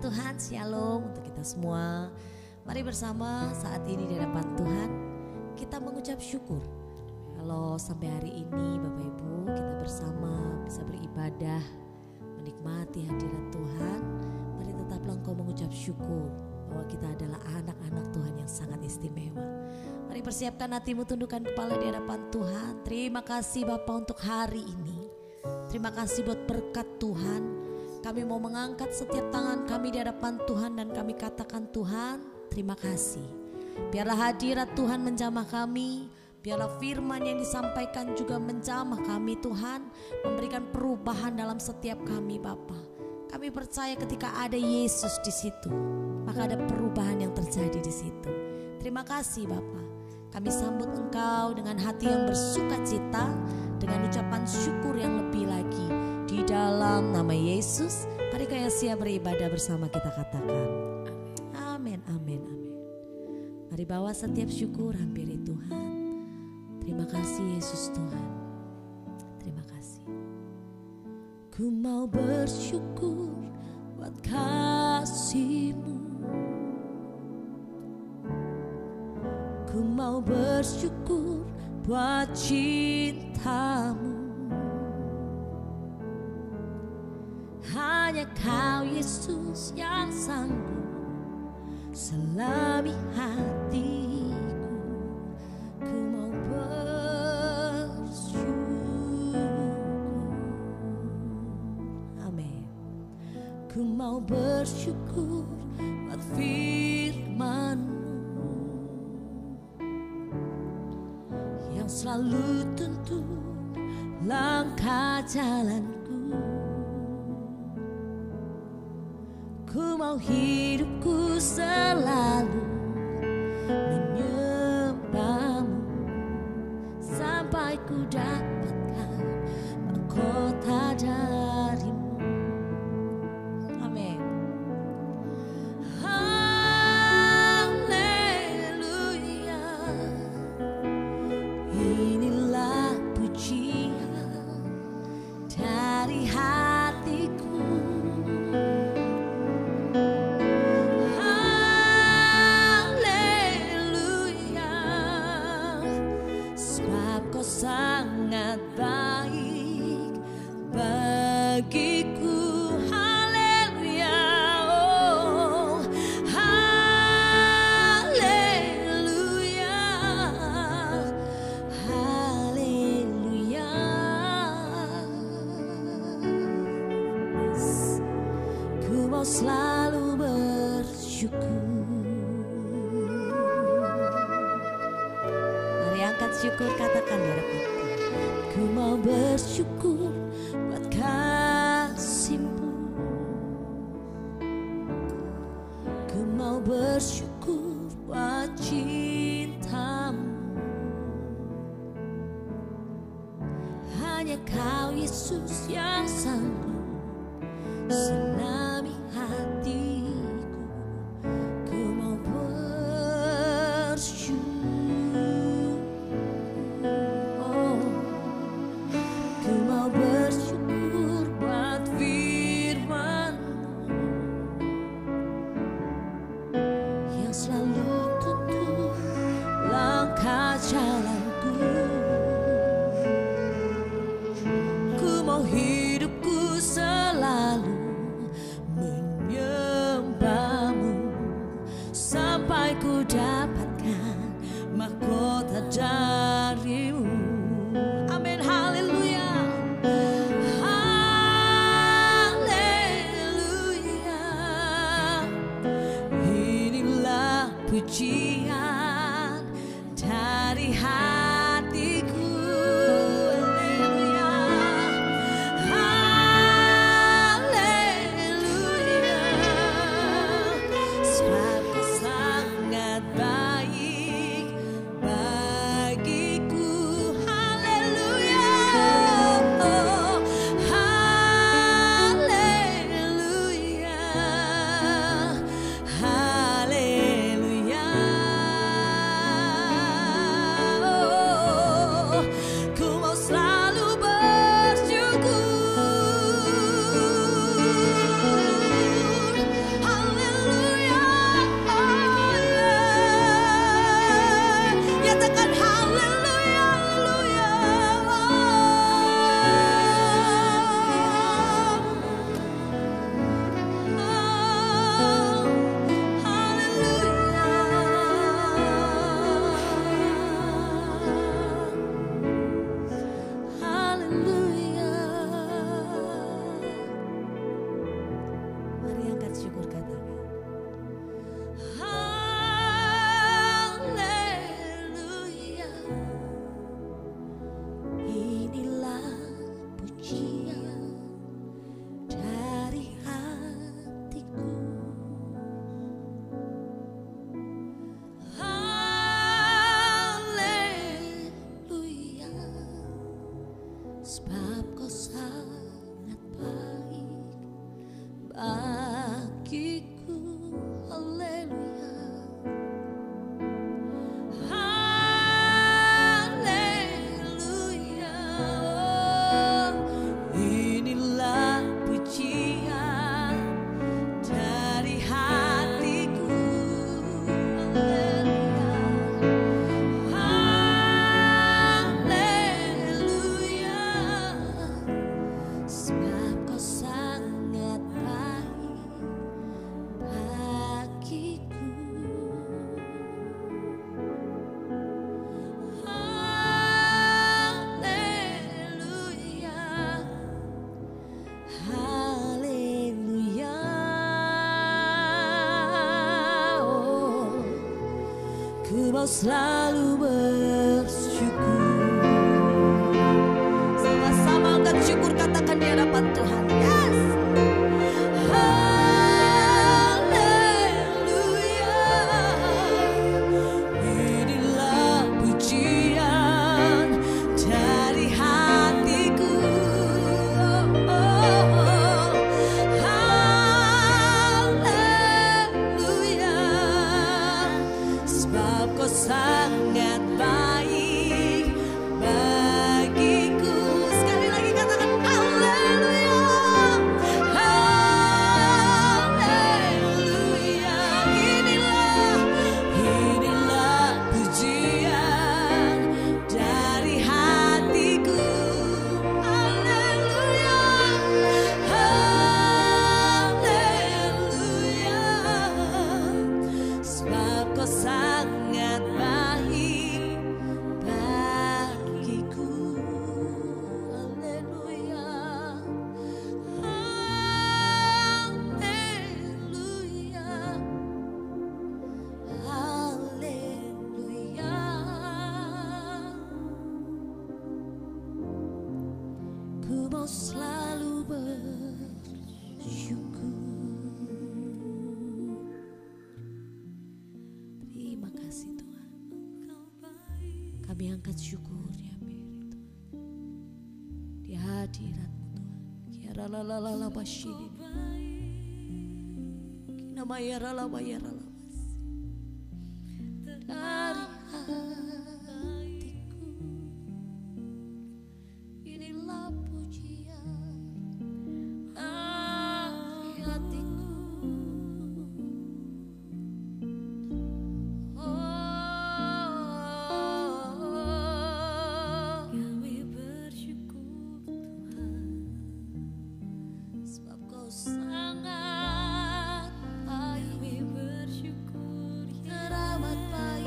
Tuhan, shalom untuk kita semua. Mari bersama saat ini di hadapan Tuhan kita mengucap syukur. Kalau sampai hari ini Bapak Ibu kita bersama bisa beribadah, menikmati hadirat Tuhan, mari tetaplah engkau mengucap syukur bahwa kita adalah anak-anak Tuhan yang sangat istimewa. Mari persiapkan hatimu, tundukkan kepala di hadapan Tuhan. Terima kasih Bapa untuk hari ini. Terima kasih buat berkat Tuhan. Kami mau mengangkat setiap tangan kami di hadapan Tuhan dan kami katakan Tuhan, terima kasih. Biarlah hadirat Tuhan menjamah kami, biarlah firman yang disampaikan juga menjamah kami Tuhan, memberikan perubahan dalam setiap kami Bapa. Kami percaya ketika ada Yesus di situ, maka ada perubahan yang terjadi di situ. Terima kasih Bapa. Kami sambut Engkau dengan hati yang bersuka cita, dengan ucapan syukur yang lebih lagi. Di dalam nama Yesus, mari kaya siap beribadah bersama kita katakan amin, amin, amin. Mari bawa setiap syukur hampiri Tuhan. Terima kasih Yesus Tuhan. Terima kasih. Ku mau bersyukur buat kasih-Mu. Ku mau bersyukur buat cinta-Mu. Hanya Kau Yesus yang sanggup selami hatiku. Ku mau bersyukur. Amin. Ku mau bersyukur buat firman-Mu yang selalu tuntun langkah jalanku. Ku mau hidupku selalu menyembah-Mu sampai ku dapatkan mahkota dari-Mu. Amin. Haleluya. Inilah pujian dari hatiku. Sangat baik bagiku. Haleluya, oh haleluya, haleluya. Ku mau selalu bersyukur. Syukur, katakan di hadapan Tuhan. Ku mau bersyukur buat kasih-Mu. Ku mau bersyukur buat cinta-Mu. Hanya Kau Yesus yang sanggup selami hatiku. Ku mau bersyukur. Jalanku, ku mau hidupku selalu syukur katakan. Sebab kau sangat baik bagiku, haleluya, haleluya. Inilah pujian dari hatiku, haleluya. Sebab kau sangat baik bagiku. Haleluya, haleluya. Oh, ku mau selalu bersyukur. Sama-sama angkat syukur, katakan di hadapan Tuhan. Yes. Haleluya. Inilah pujian dari hatiku. Haleluya. Sebab kau sangat baik bagiku. Sekali lagi katakan haleluya, haleluya. Inilah pujian dari hatiku. Haleluya, haleluya. Sebab kau sangat baik bagiku. Haleluya, haleluya, haleluya. Ku mau selalu bersyukur. Terima kasih Tuhan. Kami angkat syukur ya Tuhan, di hadirat-Mu Tuhan. Kiara la la la la bashiri. Nama ya la la ya la la. Dari hatiku inilah pujian dari hatiku. Kami bersyukur Tuhan, sebab kau sangat baik. Kami bersyukur teramat baik.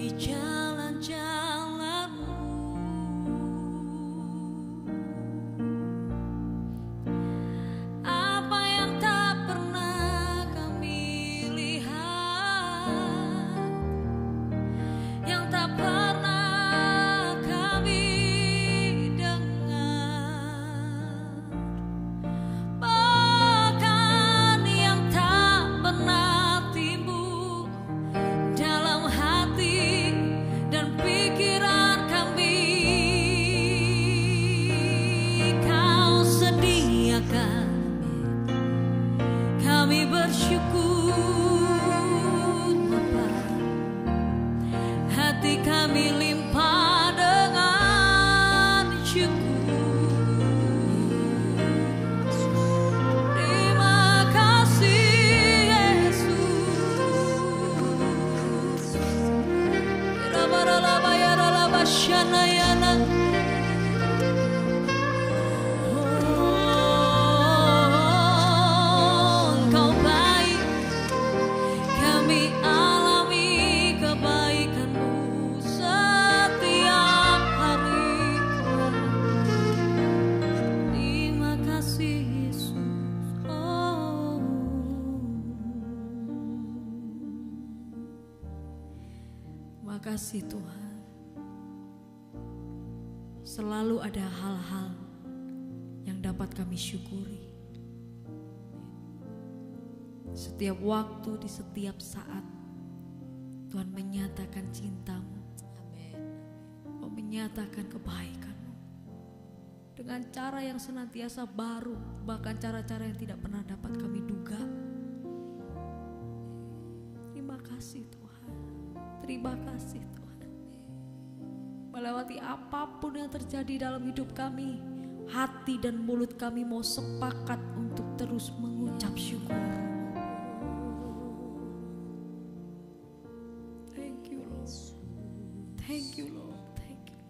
Kasih Tuhan, selalu ada hal-hal yang dapat kami syukuri. Setiap waktu, di setiap saat, Tuhan menyatakan cinta-Mu. Kau menyatakan kebaikan-Mu dengan cara yang senantiasa baru, bahkan cara-cara yang tidak pernah dapat kami duga. Terima kasih Tuhan. Terima kasih Tuhan. Melewati apapun yang terjadi dalam hidup kami, hati dan mulut kami mau sepakat untuk terus mengucap syukur. Thank you Lord. Thank you Lord. Thank you.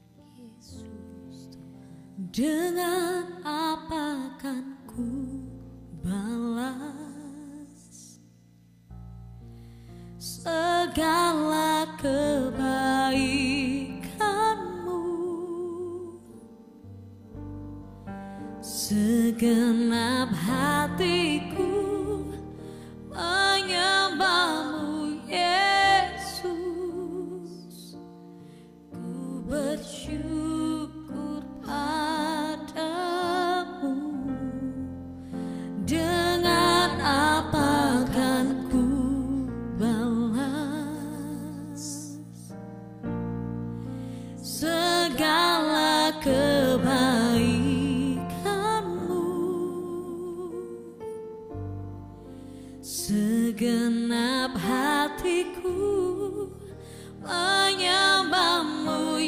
Dengan apa kan ku balas segala kebaikan-Mu, segenap hatiku menyembah-Mu Yesus. Ku bersyukur padamu. Dengan apa kan ku segala kebaikan-Mu, segenap hatiku menyembah-Mu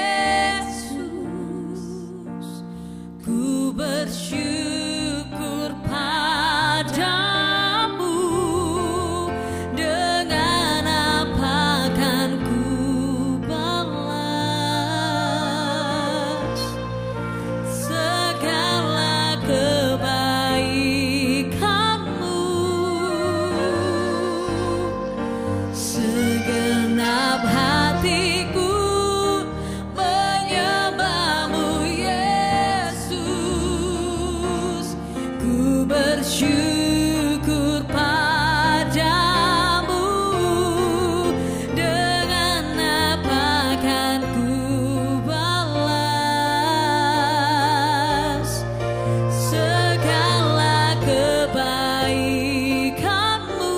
Yesus. Ku bersyukur padamu. Dengan apa kan ku bersyukur padamu. Dengan apa kan ku balas segala kebaikan-Mu,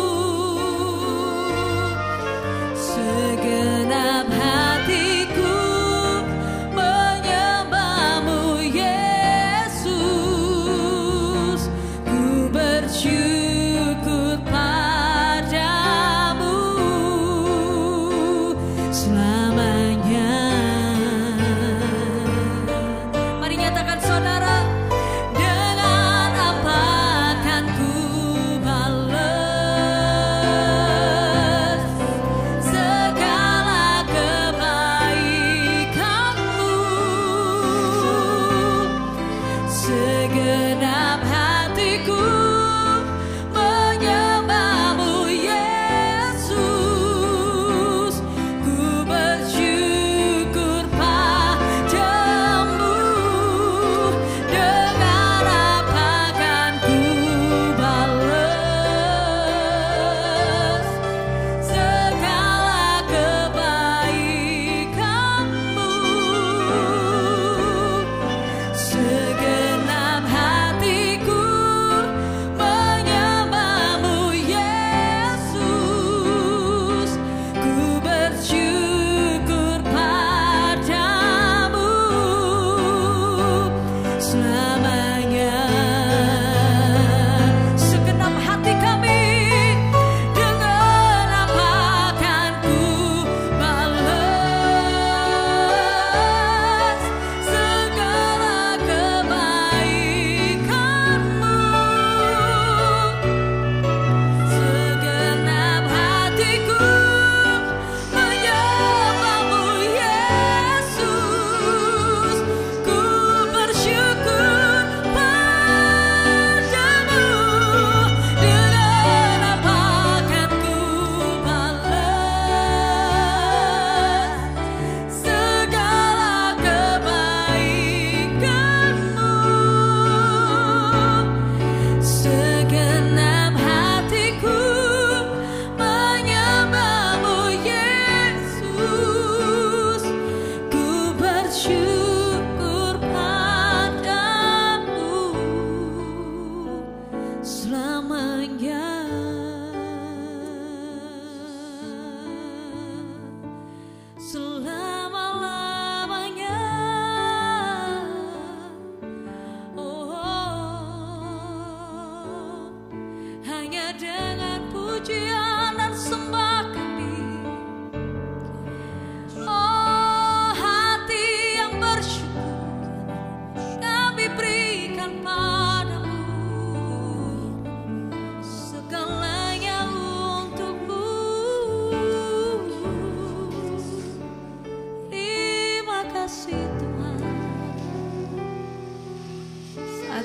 segenap hatiku menyembah-Mu Yesus. Ku bersyukur padamu selamanya. Mari nyatakan saudara, dengan apa akan ku balas segala kebaikan-Mu, segenap hatiku menyembah-Mu Yesus.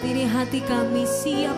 saat ini hati kami siap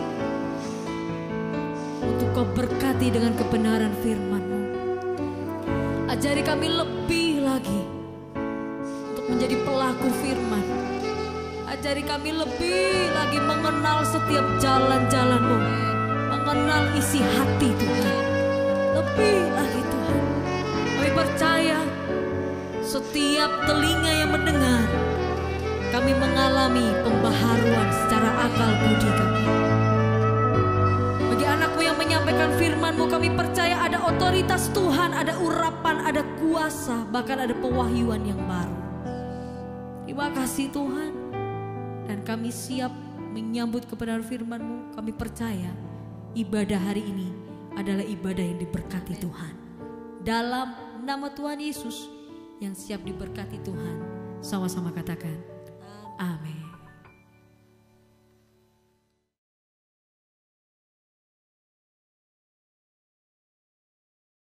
untuk Kau berkati dengan kebenaran firman-Mu. Ajari kami lebih lagi untuk menjadi pelaku firman. Ajari kami lebih lagi mengenal setiap jalan-jalan-Mu, mengenal isi hati Tuhan. Lebih lagi Tuhan, kami percaya setiap telinga yang mendengar, kami mengalami pembaharuan secara akal budi kami. Bagi anak-Mu yang menyampaikan firman-Mu, kami percaya ada otoritas Tuhan, ada urapan, ada kuasa, bahkan ada pewahyuan yang baru. Terima kasih Tuhan. Dan kami siap menyambut kebenaran firman-Mu. Kami percaya ibadah hari ini adalah ibadah yang diberkati Tuhan. Dalam nama Tuhan Yesus yang siap diberkati Tuhan, sama-sama katakan amin.